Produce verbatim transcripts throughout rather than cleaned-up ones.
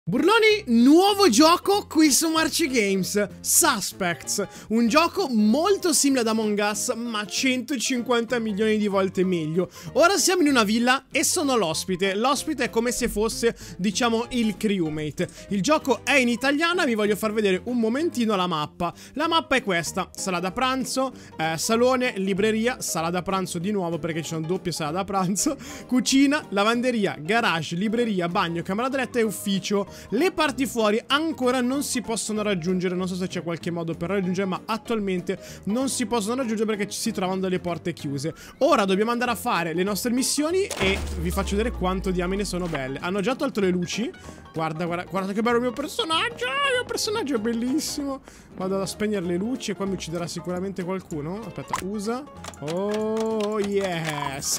Burloni, nuovo gioco qui su Marci Games, Suspects, un gioco molto simile ad Among Us ma centocinquanta milioni di volte meglio. Ora siamo in una villa e sono l'ospite, l'ospite è come se fosse, diciamo, il crewmate. Il gioco è in italiano e vi voglio far vedere un momentino la mappa. La mappa è questa: sala da pranzo, eh, salone, libreria, sala da pranzo di nuovo perché ci sono doppie sale da pranzo, cucina, lavanderia, garage, libreria, bagno, camera da letto e ufficio. Le parti fuori ancora non si possono raggiungere, non so se c'è qualche modo per raggiungere, ma attualmente non si possono raggiungere perché ci si trovano delle porte chiuse. Ora dobbiamo andare a fare le nostre missioni e vi faccio vedere quanto diamine sono belle. Hanno già tolto le luci. Guarda, guarda, guarda che bello il mio personaggio. Il mio personaggio è bellissimo. Vado a spegnere le luci e qua mi ucciderà sicuramente qualcuno. Aspetta, usa. Oh yes.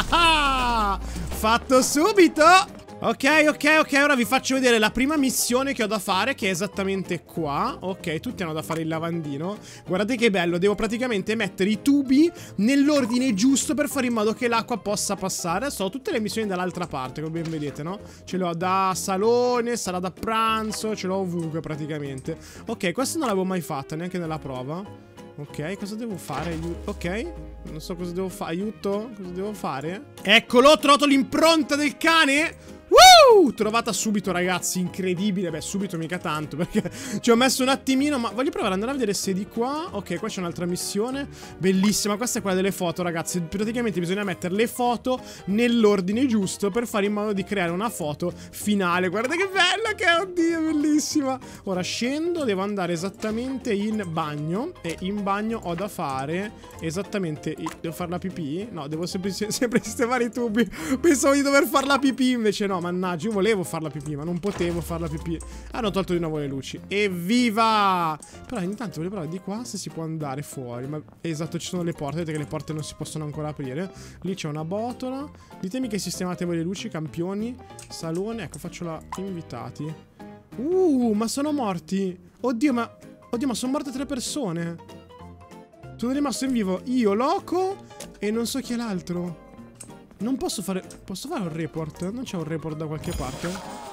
Fatto subito. Ok, ok, ok, ora vi faccio vedere la prima missione che ho da fare, che è esattamente qua. Ok, tutti hanno da fare il lavandino. Guardate che bello, devo praticamente mettere i tubi nell'ordine giusto per fare in modo che l'acqua possa passare. Adesso ho tutte le missioni dall'altra parte, come ben vedete, no? Ce l'ho da salone, sala da pranzo, ce l'ho ovunque praticamente. Ok, questa non l'avevo mai fatta, neanche nella prova. Ok, cosa devo fare? Ok, non so cosa devo fare. Aiuto, cosa devo fare? Eccolo, ho trovato l'impronta del cane. Woo! Trovata subito, ragazzi, incredibile. Beh, subito mica tanto, perché ci ho messo un attimino. Ma voglio provare ad andare a vedere se di qua. Ok, qua c'è un'altra missione bellissima. Questa è quella delle foto, ragazzi. Praticamente bisogna mettere le foto nell'ordine giusto per fare in modo di creare una foto finale. Guarda che bella che è, oddio, bellissima. Ora scendo, devo andare esattamente in bagno. E in bagno ho da fare esattamente... Devo fare la pipì? No, devo sempre, sempre sistemare i tubi. Pensavo di dover fare la pipì, invece no. Mannaggia, io volevo fare la pipì, ma non potevo fare la pipì. Hanno tolto di nuovo le luci. Evviva! Però intanto voglio provare di qua se si può andare fuori. Ma esatto, ci sono le porte. Vedete che le porte non si possono ancora aprire. Lì c'è una botola. Ditemi che sistemate voi le luci, campioni. Salone, ecco, faccio la invitati. Uh, ma sono morti. Oddio, ma... Oddio, ma sono morte tre persone. Sono rimasto in vivo io, Loco e non so chi è l'altro. Non posso fare... Posso fare un report? Non c'è un report da qualche parte?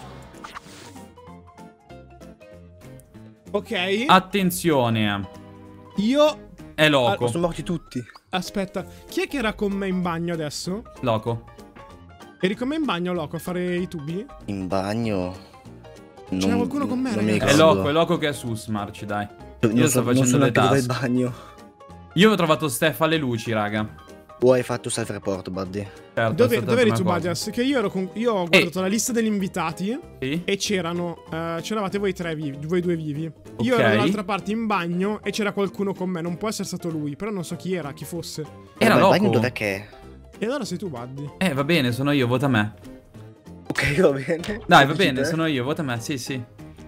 Ok. Attenzione. Io... È Loco. Ah, sono morti tutti. Aspetta. Chi è che era con me in bagno adesso? Loco. Eri con me in bagno, Loco, a fare i tubi? In bagno? C'era qualcuno con me, ragazzi? È Loco, è Loco che è su Smarci, dai. Io Io so, sto facendo le task. bagno. Io ho trovato Steph alle luci, raga. O hai fatto self-report, buddy? Certo, Dove, dove eri tu, Badias? Che io ero con... Io ho guardato Ehi. la lista degli invitati. Sì? E c'erano... Uh, c'eravate voi tre vivi, voi due vivi. Io Ok. ero dall'altra parte in bagno e c'era qualcuno con me. Non può essere stato lui, però non so chi era, chi fosse. Era Ma il bagno Loco. dov'è che è? E allora sei tu, Buddy. Eh, va bene, sono io, vota me. Ok, va bene. Dai, va Dici bene, te? sono io, vota me, sì, sì.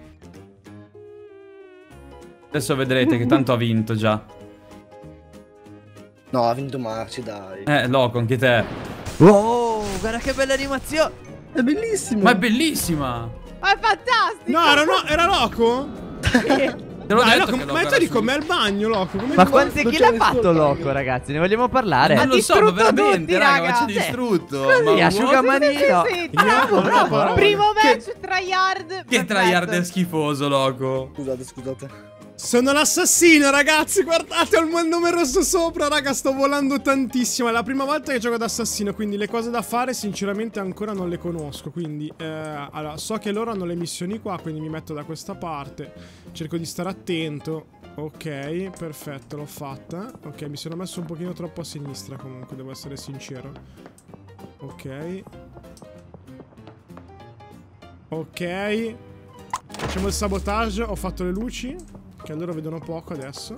Adesso vedrete che tanto ha vinto già. No, ha vinto Marci, dai. Eh, Loco, anche te. Wow, guarda che bella animazione. È bellissimo. Ma è bellissima. Ma è fantastico! No, era, no, era Loco? Te l'ho Dai, detto Loco, che Loco ma tu era eri su. con me al bagno, Loco. Come Ma ti- quante non kill c'è ha nessuno. fatto Loco, ragazzi? Ne vogliamo parlare? Ma Ha non lo so, ma distrutto veramente, tutti, raga, raga. ma ci ha Sì. distrutto. Sì, Ma asciugamanino. Sì, sì, sì, Io non ho parole. primo Che- match, tryhard. Che perfetto. tryhard è schifoso, Loco. Scusate, scusate. Sono l'assassino, ragazzi. Guardate, ho il nome rosso sopra, raga. Sto volando tantissimo. È la prima volta che gioco ad assassino, quindi le cose da fare sinceramente ancora non le conosco. Quindi, eh, allora, so che loro hanno le missioni qua, quindi mi metto da questa parte. Cerco di stare attento. Ok, perfetto, l'ho fatta. Ok, mi sono messo un pochino troppo a sinistra comunque, devo essere sincero. Ok. Ok. Facciamo il sabotage, ho fatto le luci, che allora vedono poco adesso.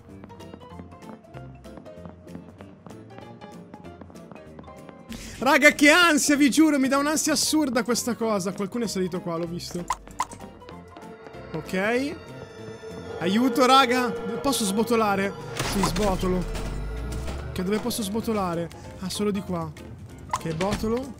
Raga, che ansia, vi giuro, mi dà un'ansia assurda questa cosa. Qualcuno è salito qua, l'ho visto. Ok. Aiuto, raga. Posso sbotolare? Sì, sbotolo. Che dove posso sbotolare? Ah, solo di qua. Ok, botolo.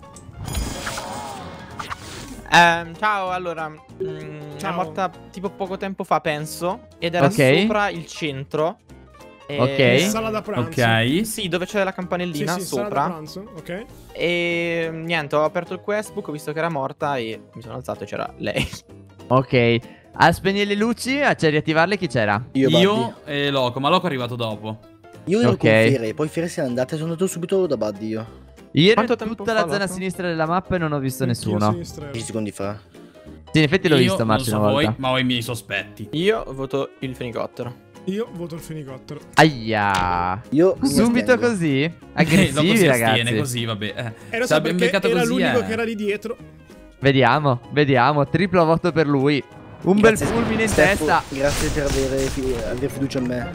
Ehm, ciao, allora, mm, Ciao. è morta tipo poco tempo fa, penso, ed era Ok. sopra il centro. E- Ok. Sala da pranzo. Ok. Sì, dove c'è la campanellina Sì, sì, sala da sopra. pranzo, ok. E niente, ho aperto il questbook, ho visto che era morta e mi sono alzato e c'era lei. Ok. A spegnere le luci, a cioè, riattivarle chi c'era? Io, Buddy. Io e Loco, ma Loco è arrivato dopo. Io ero Ok. con Fiere, poi Fiere se n'è andata e sono andato subito da Buddy io. Io ero Quanto in tempo tutta fa, la zona a Loco? sinistra della mappa e non ho visto Anch'io a nessuno. sinistra ero. dieci secondi fa. Sì, in effetti l'ho Io visto non Marci so una volta. voi, ma ho i miei sospetti. Io voto il fenicottero. Io voto il fenicottero. Aia. Io mi Subito astengo. così? Loco Aggressivi, si ragazzi. astiene così, vabbè. Eh. E lo Se so abbiamo perché beccato era così, l'unico eh. che era lì dietro. Vediamo, vediamo. Triplo voto per lui. Un Grazie, bel fulmine in Steph, testa. Grazie per avere, fi- aver fiducia in me.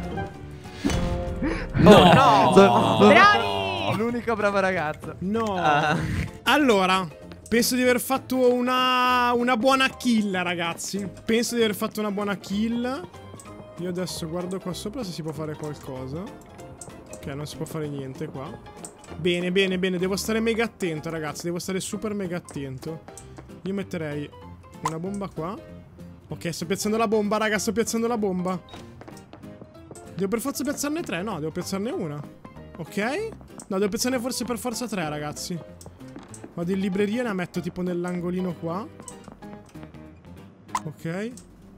No, no. Sono- sono- Bravi! L'unico bravo ragazzo. No. Ah. Allora, penso di aver fatto una, una buona kill, ragazzi. Penso di aver fatto una buona kill. Io adesso guardo qua sopra se si può fare qualcosa. Ok, non si può fare niente qua. Bene, bene, bene. Devo stare mega attento, ragazzi. Devo stare super mega attento. Io metterei una bomba qua. Ok, sto piazzando la bomba, raga. Sto piazzando la bomba. Devo per forza piazzarne tre? No, devo piazzarne una. Ok? No, devo piazzarne forse per forza tre, ragazzi. Vado in libreria e la metto tipo nell'angolino qua. Ok.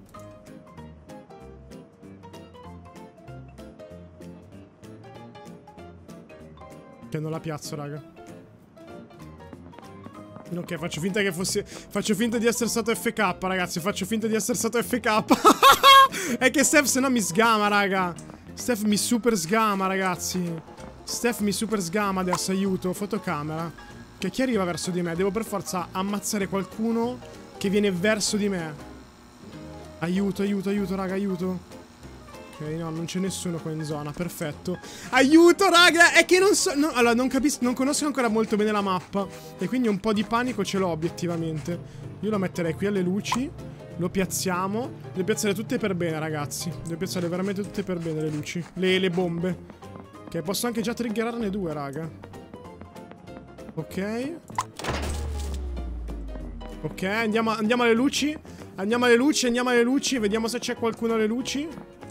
Che non la piazzo, raga. Ok, faccio finta che fosse... Faccio finta di essere stato F K, ragazzi. Faccio finta di essere stato F K. È che Steph se no mi sgama, raga. Steph mi super sgama, ragazzi. Steph mi super sgama adesso, aiuto. Fotocamera. Che chi arriva verso di me? Devo per forza ammazzare qualcuno che viene verso di me. Aiuto, aiuto, aiuto, raga, aiuto. Ok, no, non c'è nessuno qua in zona, perfetto. Aiuto, raga, è che non so... no, allora, non capisco, non conosco ancora molto bene la mappa. E quindi un po' di panico ce l'ho, obiettivamente. Io lo metterei qui alle luci. Lo piazziamo. Devo piazzare tutte per bene, ragazzi. Devo piazzare veramente tutte per bene le luci. Le, le bombe. Ok, posso anche già triggerarne due, raga. Ok. Ok, andiamo, andiamo alle luci. Andiamo alle luci, andiamo alle luci. Vediamo se c'è qualcuno alle luci.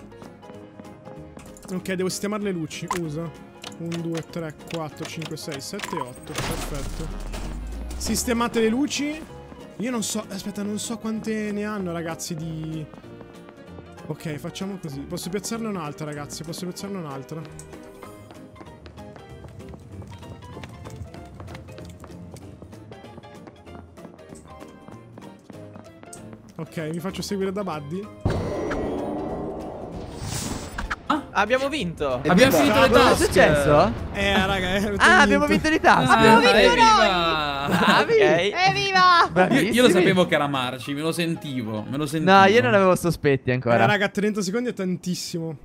Ok, devo sistemare le luci. Usa. uno, due, tre, quattro, cinque, sei, sette, otto. Perfetto. Sistemate le luci. Io non so... Aspetta, non so quante ne hanno, ragazzi, di... Ok, facciamo così. Posso piazzarne un'altra, ragazzi. Posso piazzarne un'altra. Ok, mi faccio seguire da Buddy. Abbiamo vinto. Abbiamo finito le Cosa è task. successo? Eh, raga, eh, Ah, abbiamo vinto le task. Abbiamo vinto evviva! Bravi. Ok. Evviva! Io, Bravissimi. io lo sapevo che era Marci, me lo sentivo, me lo sentivo. No, io non avevo sospetti Eh, ancora. raga, trenta secondi è tantissimo.